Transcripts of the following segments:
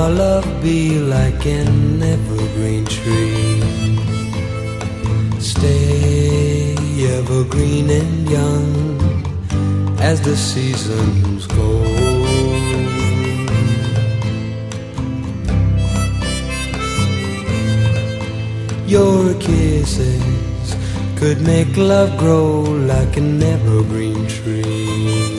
our love be like an evergreen tree. Stay evergreen and young as the seasons go. Your kisses could make love grow like an evergreen tree.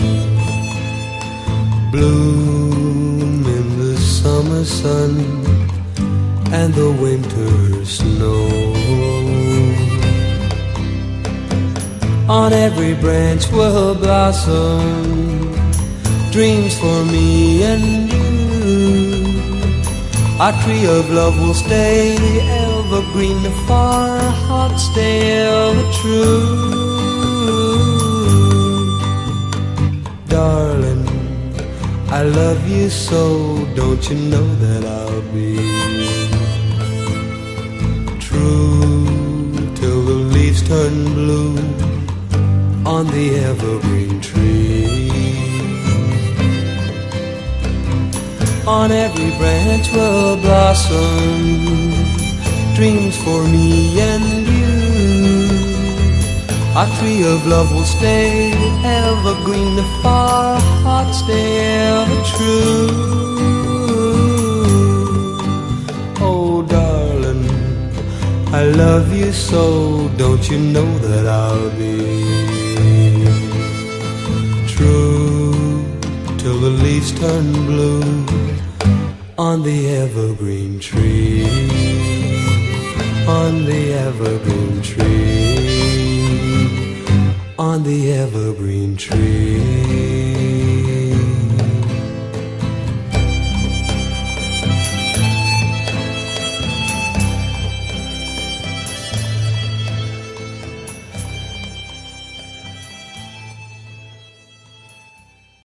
Bloom in the summer sun and the winter snow. On every branch will blossom dreams for me and you. Our tree of love will stay evergreen, the far hearts stay ever true. Darling, I love you so, don't you know that I'll be true till the leaves turn blue on the evergreen tree. On every branch will blossom dreams for me and you. Our tree of love will stay evergreen, the far hearts stay ever true. Oh darling, I love you so, don't you know that I'll be true till the leaves turn blue on the evergreen tree. On the evergreen tree. On the evergreen tree.